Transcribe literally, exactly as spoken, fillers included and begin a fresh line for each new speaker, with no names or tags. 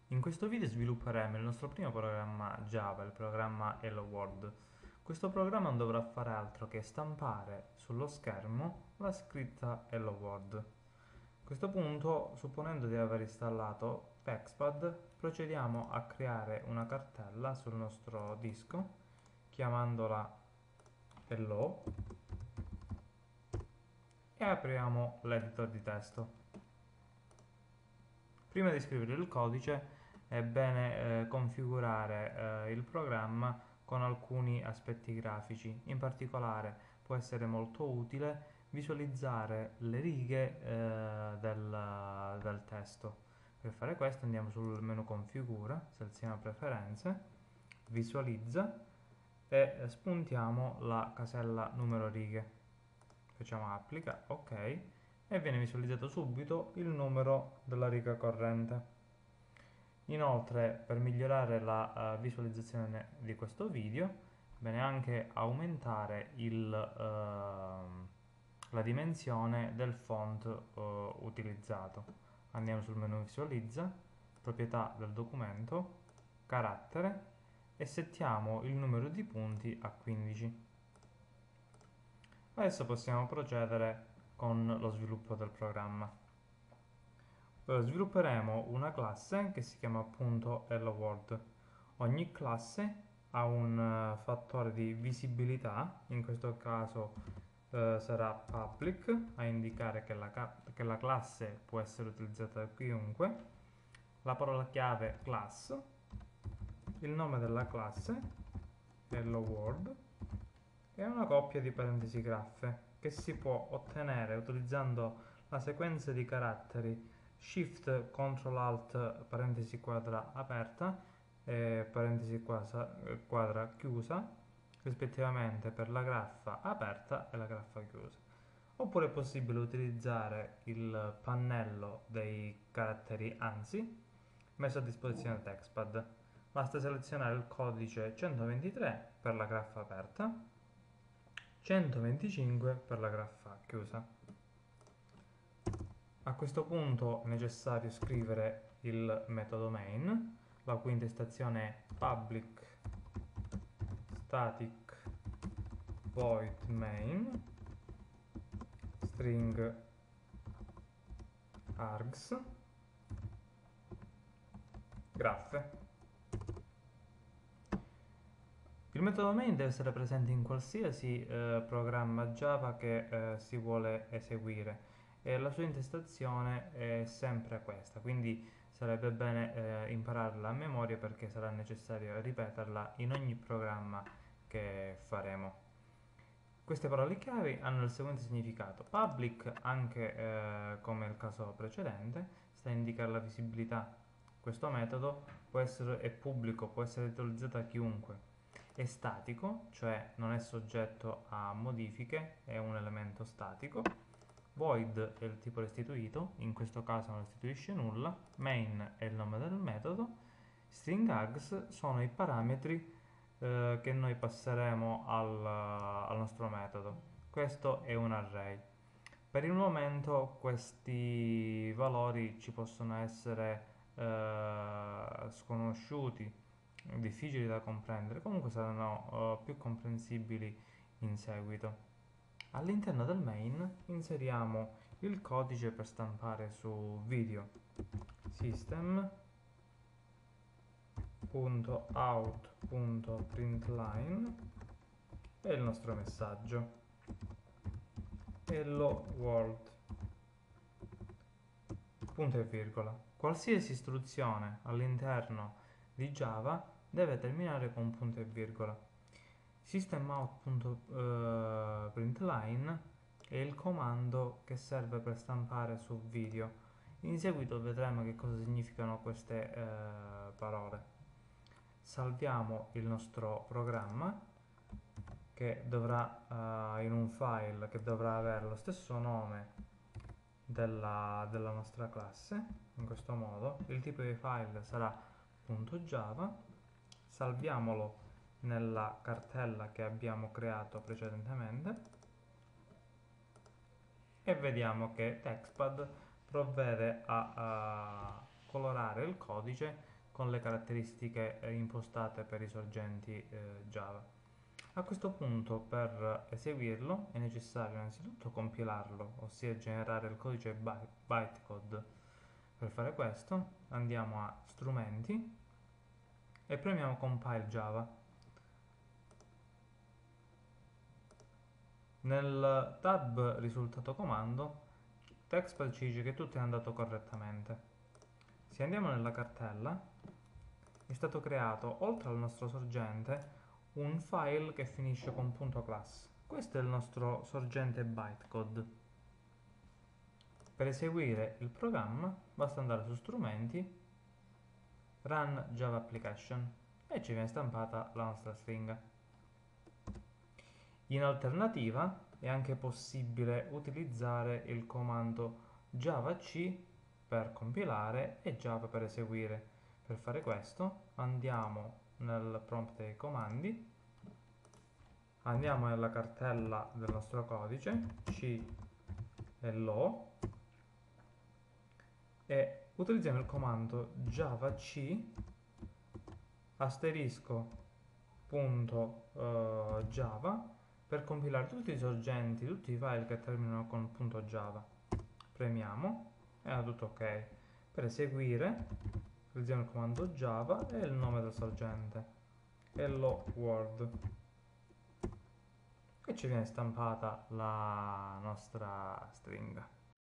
In questo video svilupperemo il nostro primo programma Java, il programma Hello World. Questo programma non dovrà fare altro che stampare sullo schermo la scritta Hello World. A questo punto, supponendo di aver installato TextPad, procediamo a creare una cartella sul nostro disco, chiamandola Hello, e apriamo l'editor di testo. Prima di scrivere il codice è bene eh, configurare eh, il programma con alcuni aspetti grafici. In particolare può essere molto utile visualizzare le righe eh, del, del testo. Per fare questo andiamo sul menu configura, selezioniamo preferenze, visualizza e spuntiamo la casella numero righe. Facciamo applica, ok, e viene visualizzato subito il numero della riga corrente. Inoltre, per migliorare la uh, visualizzazione di questo video, è bene anche aumentare il, uh, la dimensione del font uh, utilizzato. Andiamo sul menu visualizza, proprietà del documento, carattere e settiamo il numero di punti a quindici. Adesso possiamo procedere con lo sviluppo del programma. Eh, Svilupperemo una classe che si chiama appunto Hello World. Ogni classe ha un eh, fattore di visibilità, in questo caso eh, sarà public, a indicare che la, che la classe può essere utilizzata da chiunque, la parola chiave class, il nome della classe, Hello World, e una coppia di parentesi graffe che si può ottenere utilizzando la sequenza di caratteri Shift Ctrl Alt parentesi quadra aperta e parentesi quadra, quadra chiusa, rispettivamente per la graffa aperta e la graffa chiusa. Oppure è possibile utilizzare il pannello dei caratteri ANSI messo a disposizione del TextPad. Basta selezionare il codice centoventitré per la graffa aperta, centoventicinque per la graffa chiusa. A questo punto è necessario scrivere il metodo main, la cui intestazione è public static void main string args graffe. Il metodo main deve essere presente in qualsiasi eh, programma Java che eh, si vuole eseguire e la sua intestazione è sempre questa, quindi sarebbe bene eh, impararla a memoria perché sarà necessario ripeterla in ogni programma che faremo. Queste parole chiave hanno il seguente significato. Public, anche eh, come il caso precedente, sta a indicare la visibilità. Questo metodo può essere, è pubblico, può essere utilizzato da chiunque. È statico, cioè non è soggetto a modifiche, è un elemento statico. Void è il tipo restituito, in questo caso non restituisce nulla. Main è il nome del metodo. String args sono i parametri eh, che noi passeremo al, al nostro metodo. Questo è un array. Per il momento questi valori ci possono essere eh, sconosciuti, difficili da comprendere, comunque saranno eh, più comprensibili in seguito. All'interno del main inseriamo il codice per stampare su video system.out.println e il nostro messaggio hello world, punto e virgola. Qualsiasi istruzione all'interno di Java deve terminare con punto e virgola. Systemout.println è il comando che serve per stampare su video. In seguito vedremo che cosa significano queste eh, parole. Salviamo il nostro programma che dovrà eh, in un file che dovrà avere lo stesso nome della, della nostra classe, in questo modo. Il tipo di file sarà .java. Salviamolo nella cartella che abbiamo creato precedentemente e vediamo che TextPad provvede a, a colorare il codice con le caratteristiche eh, impostate per i sorgenti eh, Java. A questo punto, per eseguirlo è necessario innanzitutto compilarlo, ossia generare il codice byte, bytecode. Per fare questo andiamo a strumenti e premiamo compile Java. Nel tab risultato comando TextPad ci dice che tutto è andato correttamente. Se andiamo nella cartella, è stato creato, oltre al nostro sorgente, un file che finisce con .class. Questo è il nostro sorgente bytecode. Per eseguire il programma basta andare su strumenti, run Java application e ci viene stampata la nostra stringa. In alternativa è anche possibile utilizzare il comando javac per compilare e Java per eseguire. Per fare questo andiamo nel prompt dei comandi, andiamo nella cartella del nostro codice, C e L O, e utilizziamo il comando javac asterisco punto uh, java per compilare tutti i sorgenti, tutti i file che terminano con .java. Premiamo e è tutto ok. Per eseguire utilizziamo il comando java e il nome del sorgente, hello world, e ci viene stampata la nostra stringa.